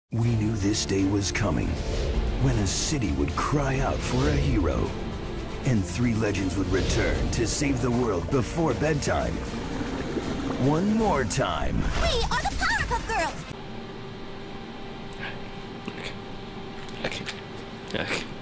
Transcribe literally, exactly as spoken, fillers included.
We knew this day was coming, when a city would cry out for a hero, and three legends would return to save the world before bedtime. One more time. We are the Powerpuff Girls! Okay. Okay. Okay.